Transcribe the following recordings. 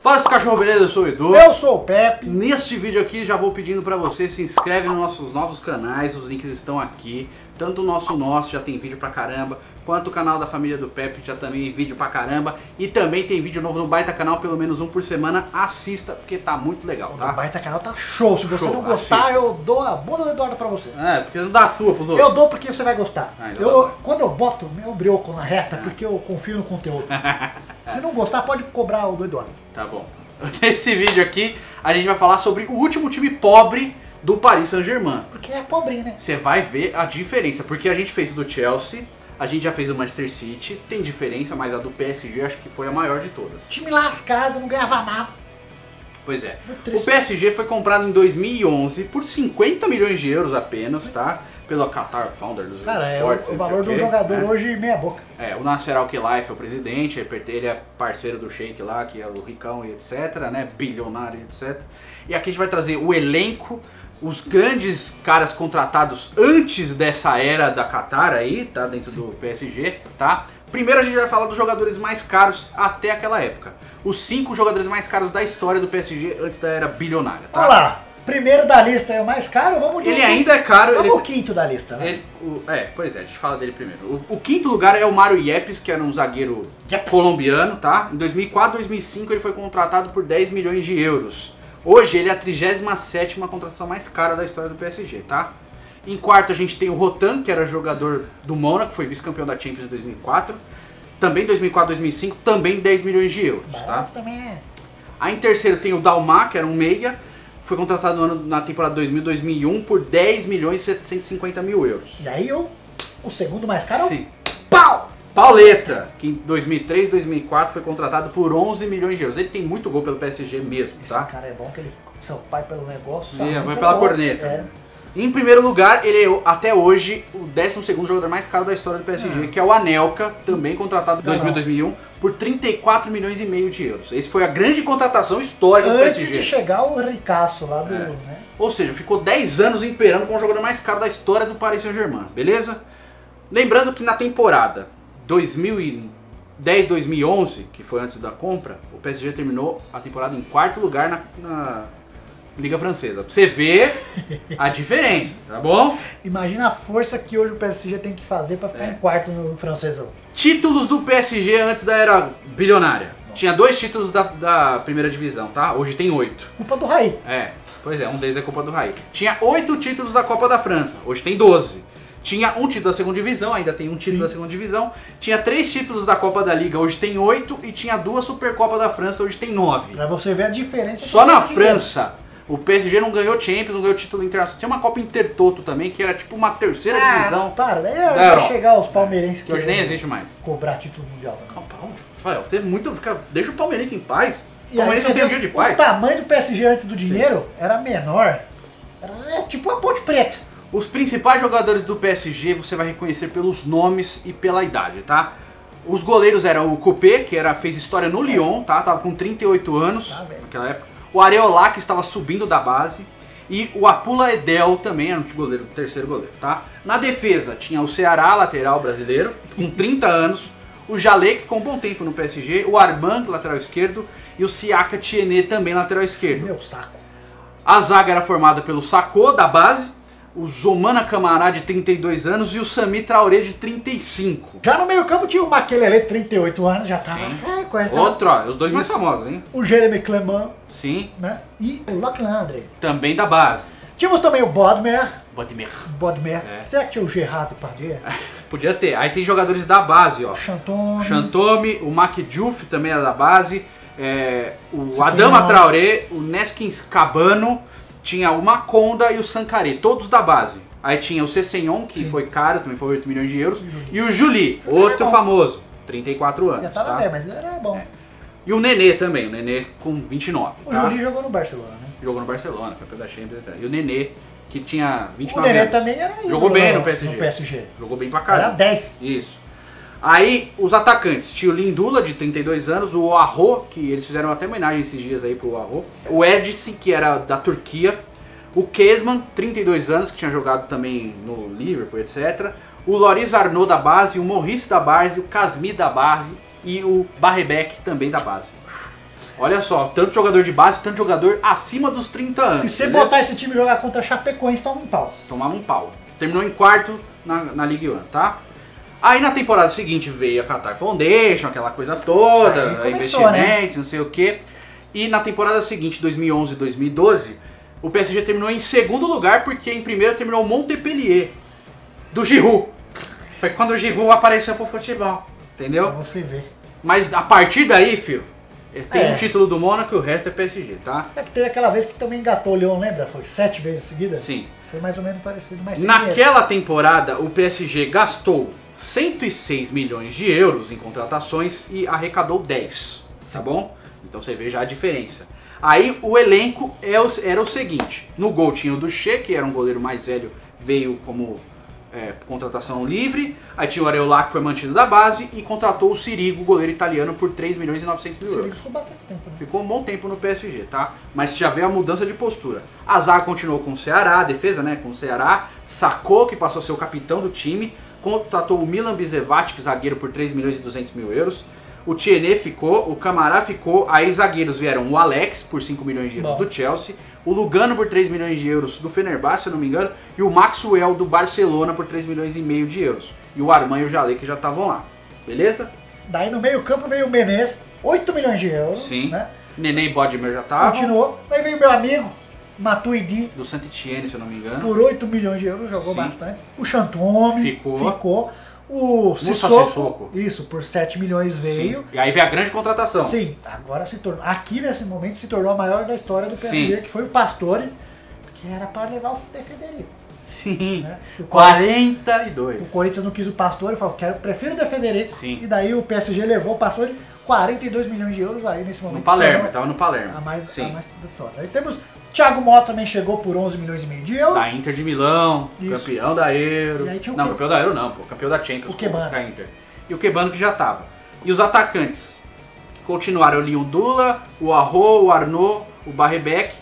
Fala esse cachorro, beleza? Eu sou o Edu. Eu sou o Pepe. Neste vídeo aqui já vou pedindo pra você se inscreve nos nossos novos canais, os links estão aqui. Tanto o nosso já tem vídeo pra caramba, quanto o canal da família do Pepe já também tem vídeo pra caramba. E também tem vídeo novo no Baita Canal, pelo menos um por semana. Assista, porque tá muito legal, tá? O Baita Canal tá show. Se você não gostar, assista. eu dou a bunda do Eduardo pra você. É, porque não dá a sua pros outros. Eu dou porque você vai gostar. Então Quando eu boto meu brioco na reta, porque eu confio no conteúdo. Se não gostar, pode cobrar o do Eduardo. Tá bom. Nesse vídeo aqui, a gente vai falar sobre o último time pobre do Paris Saint-Germain. Porque é pobrinho, né? Você vai ver a diferença, porque a gente fez o do Chelsea, a gente já fez o Manchester City, tem diferença, mas a do PSG acho que foi a maior de todas. Time lascado, não ganhava nada. Pois é. Muito O triste. PSG foi comprado em 2011 por 50 milhões de euros apenas, tá? Pelo Qatar Founder dos Cara, é esportes. o não sei valor do quê, jogador né? hoje meia boca. É, o Nasser Al-Khelaifi é o presidente, ele é parceiro do Sheik lá, que é o Ricão e etc, né? Bilionário e etc. E aqui a gente vai trazer o elenco, os grandes caras contratados antes dessa era da Qatar aí, tá? Dentro do PSG, tá? Primeiro a gente vai falar dos jogadores mais caros até aquela época. Os 5 jogadores mais caros da história do PSG antes da era bilionária, tá? Olha lá. Primeiro da lista é o mais caro, vamos de Ele ainda é caro. Vamos Ele... o quinto da lista, né? Pois é, a gente fala dele primeiro. O quinto lugar é o Mario Yepes, que era um zagueiro colombiano, tá? Em 2004, 2005 ele foi contratado por 10 milhões de euros. Hoje ele é a 37ª contratação mais cara da história do PSG, tá? Em quarto a gente tem o Rotan, que era jogador do Mônaco, foi vice-campeão da Champions em 2004. Também 2004, 2005, também 10 milhões de euros, tá? Barato também é. Aí em terceiro tem o Dalma, que era um meia. Foi contratado na temporada 2000-2001 por 10 milhões e 750 mil euros. E aí o segundo mais caro é Sim. o Pau! Pauleta, que em 2003-2004 foi contratado por 11 milhões de euros. Ele tem muito gol pelo PSG mesmo, tá? Esse cara é bom, que ele, seu pai pelo negócio, Sim, sua mãe vai pelo pela outro. corneta. É. Em primeiro lugar, ele é até hoje o 12º jogador mais caro da história do PSG, que é o Anelka, também contratado em 2000-2001 por 34 milhões e meio de euros. Esse foi a grande contratação histórica do Antes PSG. de chegar o ricaço lá do... Né? Ou seja, ficou 10 anos imperando como o jogador mais caro da história do Paris Saint-Germain, beleza? Lembrando que na temporada 2010-2011, que foi antes da compra, o PSG terminou a temporada em quarto lugar na Liga Francesa. Pra você ver a diferença, tá bom? Imagina a força que hoje o PSG tem que fazer pra ficar em quarto no francesão. Títulos do PSG antes da era bilionária. Tinha 2 títulos da primeira divisão, tá? Hoje tem 8. Culpa do Raí. É, pois é, um deles é culpa do Raí. Tinha 8 títulos da Copa da França, hoje tem 12. Tinha um título da segunda divisão, ainda tem um título da segunda divisão. Tinha 3 títulos da Copa da Liga, hoje tem 8. E tinha 2 Supercopa da França, hoje tem 9. Pra você ver a diferença. Só na que França, o PSG não ganhou Champions, não ganhou título internacional. Tinha uma Copa Intertoto também, que era tipo uma terceira divisão. Para, daí da vai Europa. chegar os palmeirenses Que hoje nem existe mais. cobrar título mundial também. Rafael, você muito deixa o palmeirense em paz. O E aí Palmeirense você não tem um vê dia de o paz. tamanho do PSG antes do dinheiro era menor. Era tipo uma Ponte Preta. Os principais jogadores do PSG você vai reconhecer pelos nomes e pela idade, tá? Os goleiros eram o Coupé, que fez história no Lyon, tá? Tava com 38 anos Tá bem. naquela época. O Areola, que estava subindo da base. E o Apula Edel também era um goleiro, terceiro goleiro, tá? Na defesa tinha o Ceará, lateral brasileiro, com 30 anos. O Jalé, que ficou um bom tempo no PSG. O Armand, lateral esquerdo. E o Siaka Tiene, também lateral esquerdo. Meu saco. A zaga era formada pelo Sakho, da base. O Zomana Camara, de 32 anos. E o Sami Traoré, de 35. Já no meio campo tinha o Makelele, 38 anos, já tava. Sim. Corretão. Outro, ó, os dois mais famosos, hein? O Jeremy Clement, Sim, né? E o Loclandre. também da base. Tínhamos também o Bodmer. Bodmer. É. Será que tinha o Gerard Depardieu? Podia ter. Aí tem jogadores da base, ó. Chantôme. Chantôme, o Mac Diouf também era da base. O Sim, Adama senhor. Traoré, o Neskins Cabano, tinha o Maconda e o Sankharé, todos da base. Aí tinha o Cessenhon, que foi caro, também foi 8 milhões de euros. E o Juli, outro famoso, 34 anos. Já tava tá? bem, mas ele era bom. E o Nenê também, o Nenê com 29. O tá? Juli jogou no Barcelona, né? Jogou no Barcelona, campeão da Champions. Etc. E o Nenê, que tinha 29 O Nenê anos. também era Jogou ídolo bem no PSG. No PSG. Jogou bem pra caramba. Era 10. Isso. Aí, os atacantes, tinha o Lindula, de 32 anos, o Arro, que eles fizeram até homenagem esses dias aí pro Arro, o Erdisi, que era da Turquia, o Kezman, 32 anos, que tinha jogado também no Liverpool, etc. O Loris Arnaud da base, o Maurice da base, o Kasmi da base e o Barrebec também da base. Olha só, tanto jogador de base, tanto jogador acima dos 30 anos. Se você beleza? botar esse time jogar contra a Chapecoense, toma um pau. Tomava um pau. Terminou em quarto na Ligue 1, tá? Aí na temporada seguinte veio a Qatar Foundation, aquela coisa toda, Aí começou, investimentos, não sei o quê. E na temporada seguinte, 2011 e 2012, o PSG terminou em segundo lugar, porque em primeiro terminou o Montpellier, do Giroud. Foi quando o Giroud apareceu pro futebol, entendeu? Pra você ver. Mas a partir daí, filho, ele tem É. um título do Mônaco e o resto é PSG, tá? É que teve aquela vez que também engatou o Leão, lembra? Foi 7 vezes seguidas? Sim. Foi mais ou menos parecido, mas sem dinheiro. Naquela temporada, o PSG gastou 106 milhões de euros em contratações e arrecadou 10, tá bom? Então você vê já a diferença. Aí o elenco era o seguinte, no gol tinha o Duché, que era um goleiro mais velho, veio como contratação livre. Aí tinha o Areola, que foi mantido da base, e contratou o Sirigu, goleiro italiano, por 3 milhões e 900 mil euros. Ficou bastante tempo, né? Ficou um bom tempo no PSG, tá? Mas já veio a mudança de postura. A zaga continuou com o Ceará, a defesa, né, com o Ceará. Sacou, que passou a ser o capitão do time. Contratou o Milan Bisevac, zagueiro, por 3 milhões e 200 mil euros. O Tienê ficou, o Camará ficou. Aí zagueiros vieram o Alex, por 5 milhões de euros do Chelsea. O Lugano, por 3 milhões de euros do Fenerbahçe, se eu não me engano. E o Maxwell, do Barcelona, por 3 milhões e meio de euros. E o Armand e o Jalé, que já estavam lá. Beleza? Daí no meio campo veio o Menez, 8 milhões de euros. Sim. Né? Nenê e Bodmer já estavam. Continuou. Aí veio meu amigo, Matuidi, Do Saint-Étienne, se eu não me engano. por 8 milhões de euros, jogou Sim. bastante. O Chantome Ficou. O Moussa Sissoko, Sissoko. isso, por 7 milhões veio. Sim. E aí veio a grande contratação. Sim, agora se tornou. Aqui nesse momento se tornou a maior da história do PSG, Sim. que foi o Pastore, que era para levar o De Federico. Sim. Né? O 42. Corinthians não quis o Pastore, falou, prefiro o De Federico. Sim. E daí o PSG levou o Pastore, 42 milhões de euros aí nesse momento. No Palermo, se tornou tava no Palermo. A mais, Sim. a mais foda. Aí temos Thiago Motta também chegou por 11 milhões e meio de euros. Da Inter de Milão, Isso. campeão da Euro. E aí tinha o Não, quê? campeão da Euro não, pô. Campeão da Champions. O Kebano. Com a Inter. E o Kebano que já tava. E os atacantes continuaram o Leon Dula, o Arro, o Arnaud, o Barrebec.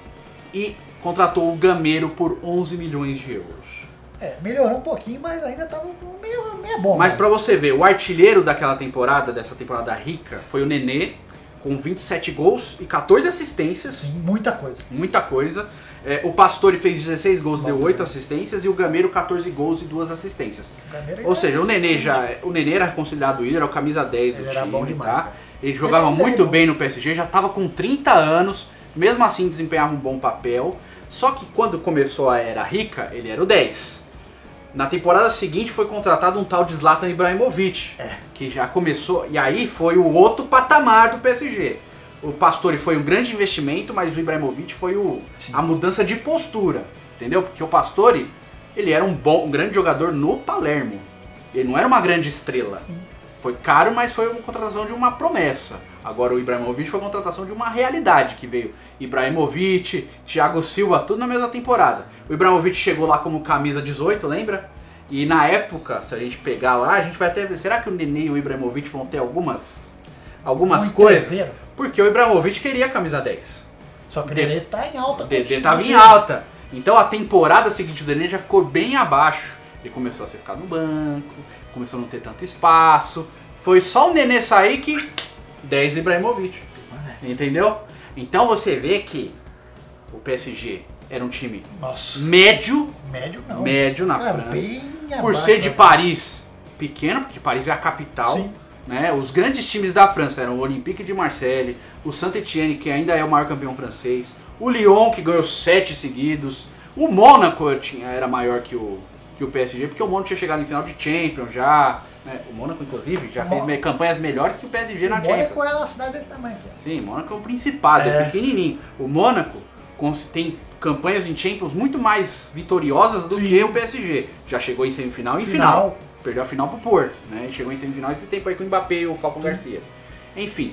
E contratou o Gameiro por 11 milhões de euros. Melhorou um pouquinho, mas ainda tava meio bom. Mas né? pra você ver, o artilheiro daquela temporada, dessa temporada rica, foi o Nenê, com 27 gols e 14 assistências. Sim, muita coisa. Muita coisa. O Pastore fez 16 gols e deu Bom, 8 assistências. E o Gameiro 14 gols e 2 assistências. O Gameiro Ou ainda seja, era o Nenê era considerado ídolo, era o camisa 10 do Ele time. era bom demais, tá? cara. Ele jogava Ele ainda muito é bom. bem no PSG, já estava com 30 anos. Mesmo assim desempenhava um bom papel. Só que quando começou a era rica, ele era o 10. Na temporada seguinte foi contratado um tal de Zlatan Ibrahimovic, que já começou, e aí foi o outro patamar do PSG. O Pastore foi um grande investimento, mas o Ibrahimovic foi a mudança de postura, entendeu? Porque o Pastore, ele era um grande jogador no Palermo, ele não era uma grande estrela. Foi caro, mas foi uma contratação de uma promessa. Agora o Ibrahimovic foi a contratação de uma realidade, que veio Ibrahimovic, Thiago Silva, tudo na mesma temporada. O Ibrahimovic chegou lá como camisa 18, lembra? E na época, se a gente pegar lá, a gente vai até ver, será que o Nenê e o Ibrahimovic vão ter algumas Muito coisas? treveiro. Porque o Ibrahimovic queria a camisa 10. Só que o Nenê tá em alta. O Dedê continua tava em tirando. alta. Então a temporada seguinte do Nenê já ficou bem abaixo. Ele começou a ficar no banco, começou a não ter tanto espaço. Foi só o Nenê sair que 10 Ibrahimovic. Entendeu? Então você vê que o PSG era um time Nossa. médio Médio não. na Era França. bem Por abaixo ser de da- Paris pequeno, porque Paris é a capital. Sim. Né? Os grandes times da França eram o Olympique de Marseille, o Saint-Étienne, que ainda é o maior campeão francês, o Lyon, que ganhou 7 seguidos, o Mônaco era maior que o PSG, porque o Mônaco tinha chegado em final de Champions já. Né? O Mônaco, inclusive, já fez campanhas melhores que o PSG na O Champions. Mônaco é uma cidade desse tamanho aqui. Sim, o Mônaco é um principado, é pequenininho. O Mônaco tem campanhas em Champions muito mais vitoriosas do que o PSG. Já chegou em semifinal e em final. Perdeu a final pro Porto, né? E chegou em semifinal esse tempo aí com o Mbappé e o Falcão Garcia. Enfim,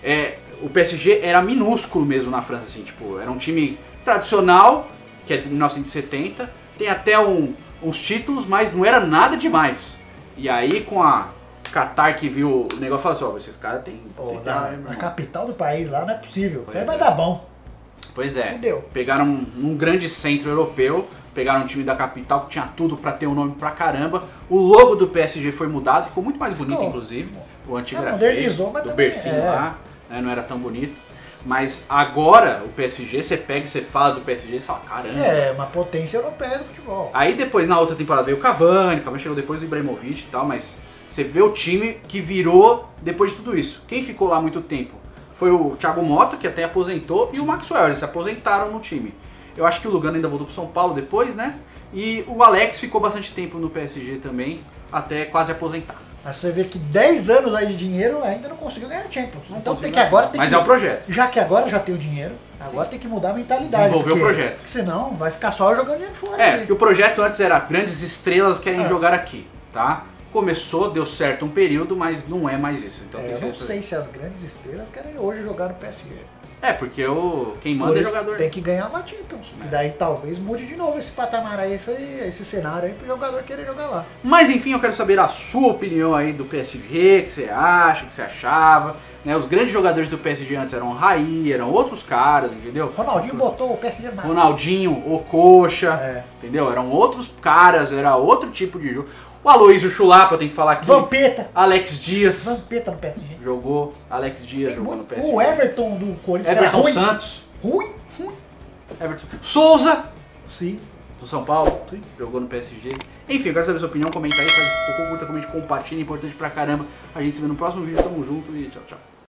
o PSG era minúsculo mesmo na França, assim, tipo, era um time tradicional, que é de 1970, tem até uns títulos, mas não era nada demais. E aí com a Qatar que viu o negócio, falou assim, esses caras tem... Na capital do país lá não é possível. Pois Aí é. vai dar bom. Pois é, E deu. pegaram um grande centro europeu, pegaram um time da capital que tinha tudo pra ter um nome pra caramba. O logo do PSG foi mudado, ficou muito mais bonito, Ficou. inclusive. O antigo era Modernizou, feio, mas do também bercinho lá, né, não era tão bonito. Mas agora o PSG, você pega e você fala do PSG e fala, caramba. É, uma potência europeia do futebol. Aí depois, na outra temporada, veio o Cavani chegou depois do Ibrahimovic e tal, mas você vê o time que virou depois de tudo isso. Quem ficou lá muito tempo foi o Thiago Motta, que até aposentou, e o Maxwell, eles se aposentaram no time. Eu acho que o Lugano ainda voltou pro São Paulo depois, né? E o Alex ficou bastante tempo no PSG também, até quase aposentar. Mas você vê que 10 anos aí de dinheiro ainda não conseguiu ganhar Champions. Não Então conseguiu tem que ganhar. agora tem Mas que, é o projeto. Já que agora já tem o dinheiro, agora tem que mudar a mentalidade. Desenvolver o projeto. Porque senão vai ficar só jogando dinheiro fora. É, porque o projeto antes era grandes estrelas querem É. jogar aqui, tá? Começou, deu certo um período, mas não é mais isso. Então tem Eu que não ser... sei se as grandes estrelas querem hoje jogar no PSG. É, porque quem Por manda é isso jogador. tem que ganhar uma Champions. E daí talvez mude de novo esse patamar aí, esse cenário aí pro jogador querer jogar lá. Mas enfim, eu quero saber a sua opinião aí do PSG, o que você acha, o que você achava. Né? Os grandes jogadores do PSG antes eram o Raí, eram outros caras, entendeu? Ronaldinho botou o PSG mais. Ronaldinho, o Coxa, É. entendeu? Eram outros caras, era outro tipo de jogo. O Aloysio Chulapa, eu tenho que falar aqui. Vampeta. Alex Dias Vampeta no PSG. jogou, Alex Dias jogou no PSG. O Everton do Corinthians era Everton ruim. Santos, Ruim? Everton Souza, Sim. do São Paulo, Sim. jogou no PSG. Enfim, eu quero saber a sua opinião, comenta aí, faz um pouco, curta, comente, compartilha, importante pra caramba. A gente se vê no próximo vídeo, tamo junto e tchau, tchau.